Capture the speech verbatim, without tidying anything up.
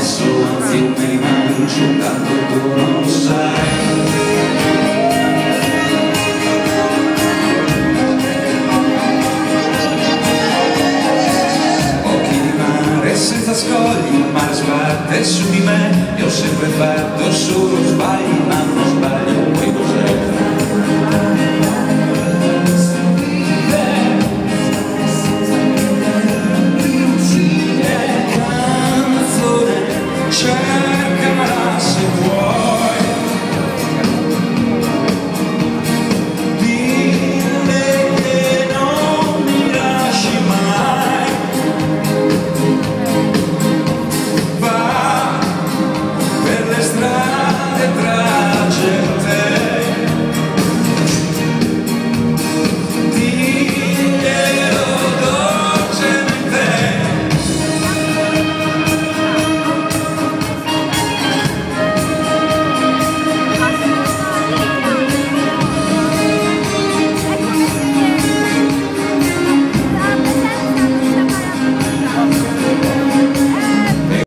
adesso, anzi me li mangio, tanto tu non sai. Senza scogli, il mare sbatte su di me, e ho sempre fatto solo sbagli, ma non sbaglio, poi cos'è?